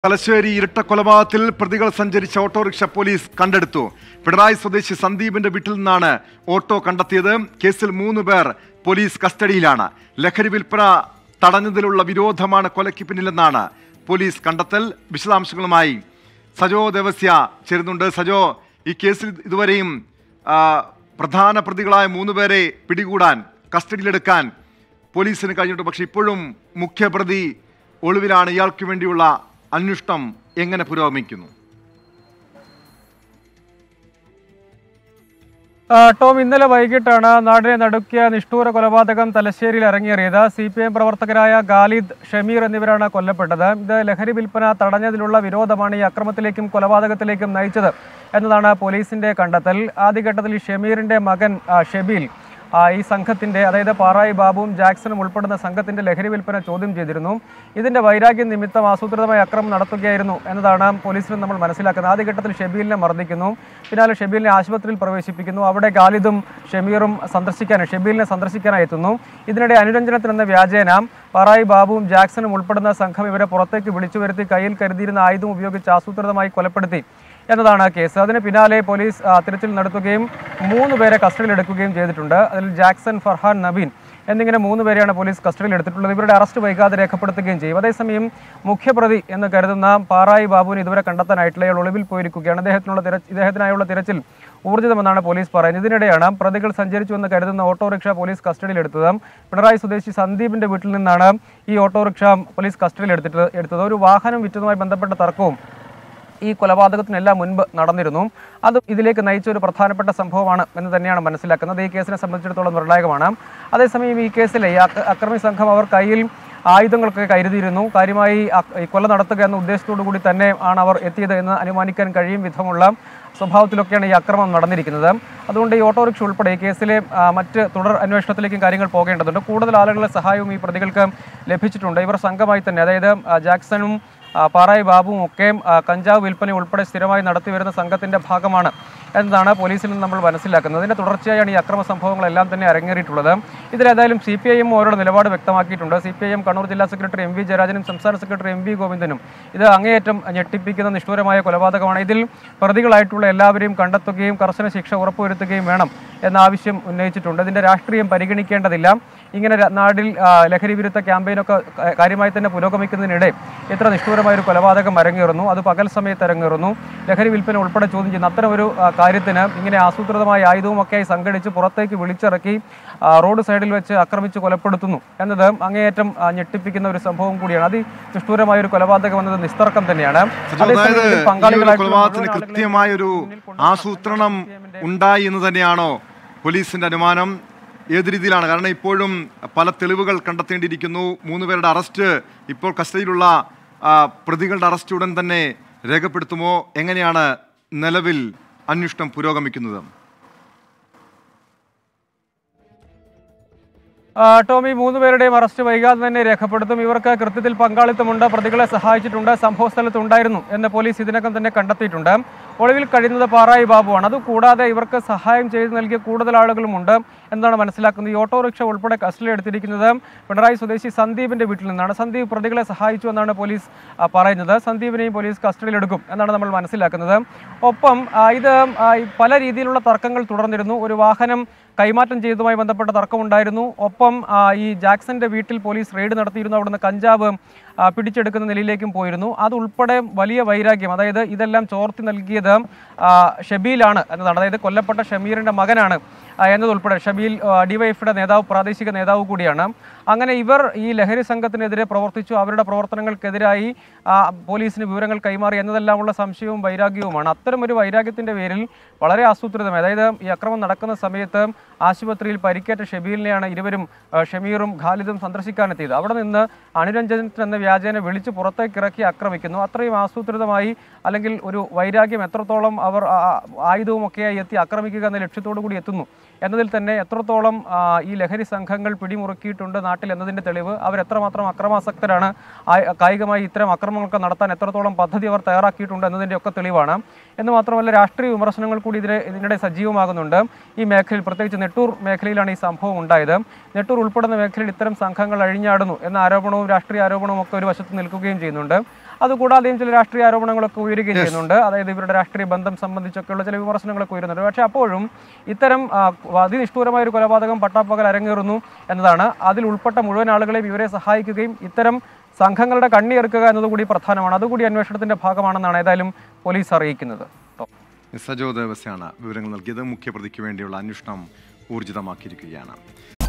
തലശ്ശേരി ഇരട്ടക്കൊലപാതകത്തിൽ പ്രതികൾ സഞ്ചരിച്ച autorickshaw police കണ്ടെടുത്തു. പിണറായി സ്വദേശി സന്ദീപിന്റെ വീട്ടിൽ നിന്നാണ് ഓട്ടോ കണ്ടെത്തിയത്. കേസിൽ 3 പേർ പോലീസ് കസ്റ്റഡിയിലാണ്. ലഹരി വിൽപ്പന തടഞ്ഞതിലുള്ള വിരോധമാണ് കൊലയ്ക്ക് പിന്നിലെന്നാണ് പോലീസ് കണ്ടെത്തൽ. വിശദാംശങ്ങളുമായി സജോ ദേവസ്യ ചേരുന്നുണ്ട്. സജോ, ഈ കേസിൽ ഇതുവരെയും പ്രധാന പ്രതികളായ 3 പേരെ പിടികൂടാൻ, കസ്റ്റഡിയിലെടുക്കാൻ പോലീസിന് കഴിഞ്ഞിട്ടുണ്ട്. പക്ഷെ ഇപ്പോഴും മുഖ്യപ്രതി ഒളിവിലാണ്. ഇയാൾക്ക് വേണ്ടിയുള്ള അന്വേഷണം എങ്ങനെ പുരോഗമിക്കുന്നു? ടോം, ഇന്നലെ വൈകിട്ടാണ് നാടിനെ നടുക്കിയ നിഷ്ഠൂര കൊലപാതകം തലശ്ശേരിയിൽ ഇറങ്ങിയേറിയത്. CPM പ്രവർത്തകരായ ഖാലിദ്, ഷമീർ എന്നിവരാണ് കൊല്ലപ്പെട്ടത്. ഇത് ലഹരി വിൽപ്പന തടഞ്ഞതിലുള്ള വിരോധമാണ് ഈ അക്രമത്തിലേക്കും കൊലപാതകത്തിലേക്കും നയിച്ചത് എന്നതാണ് പോലീസിന്റെ കണ്ടെത്തൽ. ആദ്യഘട്ടത്തിൽ ഈ ഷമീറിന്റെ മകൻ ഷെബീൽ ഈ സംഘത്തിന്റെ, അതായത് പാറായി ബാബുവും ജാക്സണും ഉൾപ്പെടുന്ന സംഘത്തിന്റെ ലഹരി വിൽപ്പന ചോദ്യം ചെയ്തിരുന്നു. ഇതിന്റെ വൈരാഗ്യം നിമിത്തം ആസൂത്രിതമായി അക്രമം നടത്തുകയായിരുന്നു എന്നതാണ് പോലീസിന് നമ്മൾ മനസ്സിലാക്കുന്നത്. ആദ്യഘട്ടത്തിൽ ഷെബീലിനെ മർദ്ദിക്കുന്നു, പിന്നാലെ ഷെബീലിനെ ആശുപത്രിയിൽ പ്രവേശിപ്പിക്കുന്നു. അവിടെ ഖാലിദും ഷമീറും ഷെബീലിനെ സന്ദർശിക്കാനായി എത്തുന്നു. ഇതിനിടെ അനുരഞ്ജനത്തിനെന്ന വ്യാജേന പാറായി ബാബുവും ജാക്സണും ഉൾപ്പെടുന്ന സംഘം ഇവരെ പുറത്തേക്ക് വിളിച്ചു വരുത്തി കയ്യിൽ കരുതിയിരുന്ന ആയുധം ഉപയോഗിച്ച് ആസൂത്രിതമായി കൊലപ്പെടുത്തി എന്നതാണ് കേസ്. അതിന് പിന്നാലെ പോലീസ് തിരച്ചിൽ നടത്തുകയും 3 പേരെ കസ്റ്റഡിയിലെടുക്കുകയും ചെയ്തിട്ടുണ്ട്. അതിൽ ജാക്സൺ, ഫർഹാൻ, നബീൻ എന്നിങ്ങനെ 3 പേരെയാണ് പോലീസ് കസ്റ്റഡിയിൽ എടുത്തിട്ടുള്ളത്. ഇവരുടെ അറസ്റ്റ് വൈകാതെ രേഖപ്പെടുത്തുകയും ചെയ്യും. അതേസമയം മുഖ്യപ്രതി എന്ന് കരുതുന്ന പാറായി ബാബുവിന് ഇതുവരെ കണ്ടെത്താനായിട്ടില്ല. ഇയാൾ ഒളിവിൽ പോയിരിക്കുകയാണ്. ഇദ്ദേഹത്തിനായുള്ള തിരച്ചിൽ ഊർജിതമെന്നാണ് പോലീസ് പറയുന്നത്. ഇതിനിടെയാണ് പ്രതികൾ സഞ്ചരിച്ചുവെന്ന് കരുതുന്ന ഓട്ടോറിക്ഷ പോലീസ് കസ്റ്റഡിയിലെടുത്തത്. പിണറായി സ്വദേശി സന്ദീപിന്റെ വീട്ടിൽ നിന്നാണ് ഈ ഓട്ടോറിക്ഷ പോലീസ് കസ്റ്റഡിയിലെടുത്തത്. ഒരു വാഹനം വിറ്റതുമായി ബന്ധപ്പെട്ട തർക്കവും ഈ കൊലപാതകത്തിനെല്ലാം മുൻപ് നടന്നിരുന്നു. അത് ഇതിലേക്ക് നയിച്ച ഒരു പ്രധാനപ്പെട്ട സംഭവമാണ് എന്ന് തന്നെയാണ് മനസ്സിലാക്കുന്നത്. ഈ കേസിനെ സംബന്ധിച്ചിടത്തോളം നിർണായകമാണ്. അതേസമയം ഈ കേസിലെ അക്രമി സംഘം അവർ കയ്യിൽ ആയുധങ്ങളൊക്കെ കരുതിയിരുന്നു. കാര്യമായി ഈ കൊല നടത്തുക എന്ന ഉദ്ദേശത്തോടു കൂടി തന്നെ ആണ് അവർ എത്തിയത് എന്ന് അനുമാനിക്കാൻ കഴിയും വിധമുള്ള സ്വഭാവത്തിലൊക്കെയാണ് ഈ അക്രമം നടന്നിരിക്കുന്നത്. അതുകൊണ്ട് ഈ ഓട്ടോറിക്ഷ ഉൾപ്പെടെ ഈ കേസിലെ മറ്റ് തുടർ അന്വേഷണത്തിലേക്കും കാര്യങ്ങൾ പോകേണ്ടതുണ്ട്. കൂടുതൽ ആളുകളുടെ സഹായവും ഈ പ്രതികൾക്ക് ലഭിച്ചിട്ടുണ്ട്. ഇവർ സംഘമായി തന്നെ, അതായത് ജാക്സണും പാറായി ബാബുവും ഒക്കെ കഞ്ചാവ് വിൽപ്പന ഉൾപ്പെടെ സ്ഥിരമായി നടത്തിവരുന്ന സംഘത്തിന്റെ ഭാഗമാണ് എന്നതാണ് പോലീസിൽ നിന്ന് നമ്മൾ മനസ്സിലാക്കുന്നത്. അതിന്റെ തുടർച്ചയായാണ് ഈ അക്രമ സംഭവങ്ങളെല്ലാം തന്നെ അരങ്ങേറിയിട്ടുള്ളത്. ഇതിലേതായാലും CPIM ഓരോ നിലപാട് വ്യക്തമാക്കിയിട്ടുണ്ട്. CPIM കണ്ണൂർ ജില്ലാ സെക്രട്ടറി MV ജയരാജനും സംസ്ഥാന സെക്രട്ടറി MV ഗോവിന്ദനും ഇത് അങ്ങേയറ്റം ഞെട്ടിപ്പിക്കുന്ന നിഷ്ഠൂരമായ കൊലപാതകമാണ്. ഇതിൽ പ്രതികളായിട്ടുള്ള എല്ലാവരെയും കണ്ടെത്തുകയും കർശന ശിക്ഷ ഉറപ്പുവരുത്തുകയും വേണം എന്ന ആവശ്യം ഉന്നയിച്ചിട്ടുണ്ട്. ഇതിന്റെ രാഷ്ട്രീയം പരിഗണിക്കേണ്ടതില്ല. ഇങ്ങനെ നാട്ടിൽ ലഹരി വിരുദ്ധ ക്യാമ്പയിനൊക്കെ കാര്യമായി തന്നെ പുരോഗമിക്കുന്നതിനിടെ ഇത്ര നിഷ്ഠൂരമായൊരു കൊലപാതകം അരങ്ങേറുന്നു. അത് പകൽ സമയത്ത് അരങ്ങേറുന്നു. ലഹരി വിൽപ്പന ഉൾപ്പെടെ ചോദ്യം ചെയ്യുന്ന അത്തരമൊരു കാര്യത്തിന് ഇങ്ങനെ ആസൂത്രിതമായ ആയുധവുമൊക്കെയായി സംഘടിച്ച് പുറത്തേക്ക് വിളിച്ചിറക്കി റോഡ് സൈഡിൽ വെച്ച് ആക്രമിച്ച് കൊലപ്പെടുത്തുന്നു എന്നത് അങ്ങേയറ്റം ഞെട്ടിപ്പിക്കുന്ന ഒരു സംഭവം കൂടിയാണ്. അതിനിഷ്ഠൂരമായ ഒരു കൊലപാതകം എന്നത് നിസ്തർക്കം തന്നെയാണ്. കൃത്യമായൊരു ആസൂത്രണം ഉണ്ടായി എന്ന് തന്നെയാണോ പോലീസിന്റെ അനുമാനം? ഏത് രീതിയിലാണ്? കാരണം ഇപ്പോഴും പല തെളിവുകൾ കണ്ടെത്തേണ്ടിയിരിക്കുന്നു. 3 പേരുടെ അറസ്റ്റ്, ഇപ്പോൾ കസ്റ്റഡിയിലുള്ള പ്രതികളുടെ അറസ്റ്റ് ഉടൻ തന്നെ രേഖപ്പെടുത്തുമോ? എങ്ങനെയാണ് നിലവിൽ അന്വേഷണം പുരോഗമിക്കുന്നത്? ടോമി, 3 പേരുടെയും അറസ്റ്റ് വൈകാതെ തന്നെ രേഖപ്പെടുത്തും. ഇവർക്ക് കൃത്യത്തിൽ പങ്കാളിത്തമുണ്ട്, പ്രതികളെ സഹായിച്ചിട്ടുണ്ട്, സംഭവ സ്ഥലത്തുണ്ടായിരുന്നു എന്ന് പോലീസ് ഇതിനകം തന്നെ കണ്ടെത്തിയിട്ടുണ്ട്. ഒളിവിൽ കഴിയുന്നത് പാറായി ബാബുവാണ്. അതുകൂടാതെ ഇവർക്ക് സഹായം ചെയ്ത് നൽകിയ കൂടുതൽ ആളുകളുമുണ്ട് എന്നാണ് മനസ്സിലാക്കുന്നത്. ഈ ഓട്ടോറിക്ഷ ഉൾപ്പെടെ കസ്റ്റഡിയിൽ എടുത്തിരിക്കുന്നത് പിണറായി സ്വദേശി സന്ദീപിന്റെ വീട്ടിൽ നിന്നാണ്. സന്ദീപ് പ്രതികളെ സഹായിച്ചു എന്നാണ് പോലീസ് പറയുന്നത്. സന്ദീപിനെയും പോലീസ് കസ്റ്റഡിയിലെടുക്കും എന്നാണ് നമ്മൾ മനസ്സിലാക്കുന്നത്. ഒപ്പം ഇത് പല രീതിയിലുള്ള തർക്കങ്ങൾ തുടർന്നിരുന്നു. ഒരു വാഹനം കൈമാറ്റം ചെയ്തതുമായി ബന്ധപ്പെട്ട തർക്കമുണ്ടായിരുന്നു. ഒപ്പം ഈ ജാക്സന്റെ വീട്ടിൽ പോലീസ് റെയ്ഡ് നടത്തിയിരുന്നു. അവിടുന്ന് കഞ്ചാവ് പിടിച്ചെടുക്കുന്ന നിലയിലേക്കും പോയിരുന്നു. അതുൾപ്പെടെ വലിയ വൈരാഗ്യം, അതായത് ഇതെല്ലാം ചോർത്തി നൽകിയത് ഷബീലാണ് എന്നതാണ്. അതായത് കൊല്ലപ്പെട്ട ഷമീറിന്റെ മകനാണ് എന്നതുൾപ്പെടെ. ഷബീൽ ഡിവൈഎഫ്ഐയുടെ നേതാവ്, പ്രാദേശിക നേതാവ് കൂടിയാണ്. അങ്ങനെ ഇവർ ഈ ലഹരി സംഘത്തിനെതിരെ പ്രവർത്തിച്ചു. അവരുടെ പ്രവർത്തനങ്ങൾക്കെതിരായി പോലീസിന് വിവരങ്ങൾ കൈമാറി എന്നതെല്ലാമുള്ള സംശയവും വൈരാഗ്യവുമാണ്. അത്തരമൊരു വൈരാഗ്യത്തിന്റെ പേരിൽ വളരെ ആസൂത്രിതമായി, അതായത് ഈ അക്രമം നടക്കുന്ന സമയത്ത് ആശുപത്രിയിൽ പരിക്കേറ്റ ഷബീലിനെയാണ് ഇരുവരും, ഷമീറും ഖാലിദും സന്ദർശിക്കാനെത്തിയത്. അവിടെ നിന്ന് അനുരഞ്ജനത്തിന് എന്ന വ്യാജേന വിളിച്ച് പുറത്തേക്ക് ഇറക്കി ആക്രമിക്കുന്നു. അത്രയും ആസൂത്രിതമായി, അല്ലെങ്കിൽ ഒരു വൈരാഗ്യം എത്രത്തോളം അവർ ആയുധവുമൊക്കെയായി എത്തി ആക്രമിക്കുക എന്ന ലക്ഷ്യത്തോടു കൂടി എത്തുന്നു എന്നതിൽ തന്നെ എത്രത്തോളം ഈ ലഹരി സംഘങ്ങൾ പിടിമുറുക്കിയിട്ടുണ്ട് നാട്ടിൽ എന്നതിൻ്റെ തെളിവ്. അവരെത്രമാത്രം അക്രമാസക്തരാണ്, കായികമായി ഇത്തരം അക്രമങ്ങളൊക്കെ നടത്താൻ എത്രത്തോളം പദ്ധതി അവർ തയ്യാറാക്കിയിട്ടുണ്ട് എന്നതിൻ്റെ ഒക്കെ തെളിവാണ്. എന്ന് മാത്രമല്ല രാഷ്ട്രീയ വിമർശനങ്ങൾ കൂടി ഇതിനിടെ സജീവമാകുന്നുണ്ട്. ഈ മേഖലയിൽ, പ്രത്യേകിച്ച് നെട്ടൂർ മേഖലയിലാണ് ഈ സംഭവം ഉണ്ടായത്. നെട്ടൂർ ഉൾപ്പെടുന്ന മേഖലയിൽ ഇത്തരം സംഘങ്ങൾ അഴിഞ്ഞാടുന്നു എന്ന ആരോപണവും രാഷ്ട്രീയ ആരോപണവും ഒക്കെ ഒരു വശത്ത് നിൽക്കുകയും ചെയ്യുന്നുണ്ട്. അതുകൂടാതെയും ചില രാഷ്ട്രീയ ആരോപണങ്ങളൊക്കെ ഉയരുകയും ചെയ്യുന്നുണ്ട്. അതായത് ഇവരുടെ രാഷ്ട്രീയ ബന്ധം സംബന്ധിച്ചൊക്കെയുള്ള ചില വിമർശനങ്ങളൊക്കെ ഉയരുന്നുണ്ട്. പക്ഷേ അപ്പോഴും ഇത്തരം അതിനിഷ്ഠൂരമായ ഒരു കൊലപാതകം പട്ടാപ്പകൽ അരങ്ങേറുന്നു എന്നതാണ്. അതിൽ ഉൾപ്പെട്ട മുഴുവൻ ആളുകളെയും ഇവരെ സഹായിക്കുകയും ഇത്തരം സംഘങ്ങളുടെ കണ്ണിയെറുക്കുക എന്നതുകൂടി പ്രധാനമാണ്. അതുകൂടി അന്വേഷണത്തിന്റെ ഭാഗമാണെന്നാണ് ഏതായാലും പോലീസ് അറിയിക്കുന്നത്. സജോ ദേവസ്യാണ് വിവരങ്ങൾ നൽകിയത്. മുഖ്യപ്രതിക്ക് വേണ്ടിയുള്ള അന്വേഷണം ഊർജിതമാക്കിയിരിക്കുകയാണ്.